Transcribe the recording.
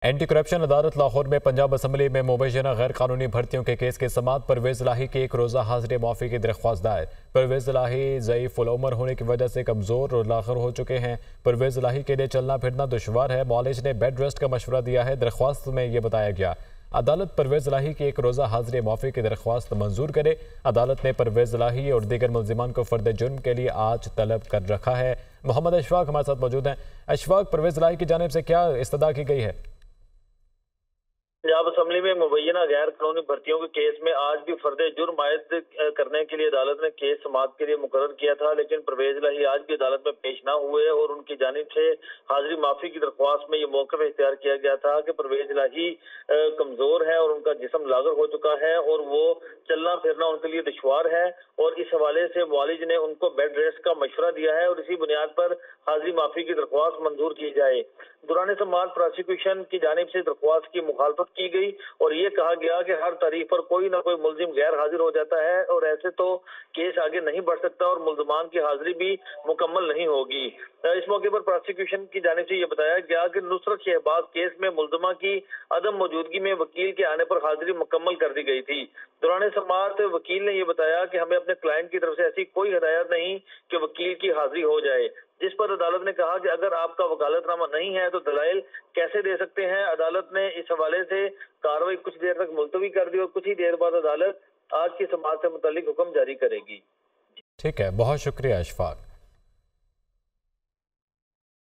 Anti corruption عدالت لاہور میں Punjab assembly میں مبینہ غیر قانونی بھرتیوں کے کیس کے سماعت پرویز الہی کی ایک روزہ حاضری معافی کی درخواست دائر۔ پرویز الہی ضعیف العمر ہونے کی وجہ سے کمزور اور لاغر ہو چکے ہیں۔ پرویز الہی کے لیے چلنا پھرنا دشوار ہے۔ معالج نے بیڈ ریسٹ کا مشورہ دیا ہے۔ درخواست میں یہ بتایا گیا عدالت پرویز الہی کی ایک روزہ حاضری معافی کی درخواست منظور کرے۔ عدالت نے پرویز الہی اور دیگر ملزمان کو فرد جرم کے لیے آج طلب کر رکھا ہے۔ محمد اشفاق ہمارے ساتھ موجود ہیں۔ اشفاق، پرویز الہی کی جانب سے کیا استدعا کی گئی ہے؟ پنجاب اسمبلی میں مبینہ غیر قانونی بھرتیوں کے کیس میں آج بھی فرد جرم عائد کرنے کے لیے عدالت نے کیس سماعت کے لیے مقرر کیا تھا، لیکن پرویز الہی آج بھی عدالت میں پیش نہ ہوئے اور ان کی جانب سے حاضری معافی کی درخواست میں یہ موقف اختیار کیا گیا تھا کہ پرویز الہی کمزور ہے اور ان کا جسم لاغر ہو چکا ہے اور وہ چلنا پھرنا ان کے لیے دشوار ہے، اور اس حوالے سے معالج نے ان کو بیڈ ریسٹ کا مشورہ دیا ہے اور اسی بنیاد پر حاضری معافی کی درخواست منظور کی جائے۔ دوران سماعت پروسیکیوشن کی جانب سے درخواست کی مخالفت کی گئی اور یہ کہا گیا کہ ہر تاریخ پر کوئی نہ کوئی ملزم غیر حاضر ہو جاتا ہے اور ایسے تو کیس آگے نہیں بڑھ سکتا اور ملزمان کی حاضری بھی مکمل نہیں ہوگی۔ اس موقع پر پروسیکیوشن کی جانب سے یہ بتایا گیا کہ نصرت شہباز کیس میں ملزمہ کی عدم موجودگی میں وکیل کے آنے پر حاضری مکمل کر دی گئی تھی۔ دوران سماعت وکیل نے یہ بتایا کہ ہمیں اپنے کلائنٹ کی طرف سے ایسی کوئی ہدایت نہیں کہ وکیل کی حاضری ہو جائے، جس پر عدالت نے کہا کہ اگر آپ کا وکالت نامہ نہیں ہے تو دلائل کیسے دے سکتے ہیں۔ عدالت نے اس حوالے سے کارروائی کچھ دیر تک ملتوی کر دی اور کچھ ہی دیر بعد عدالت آج کی سماعت سے متعلق حکم جاری کرے گی۔ ٹھیک ہے، بہت شکریہ اشفاق۔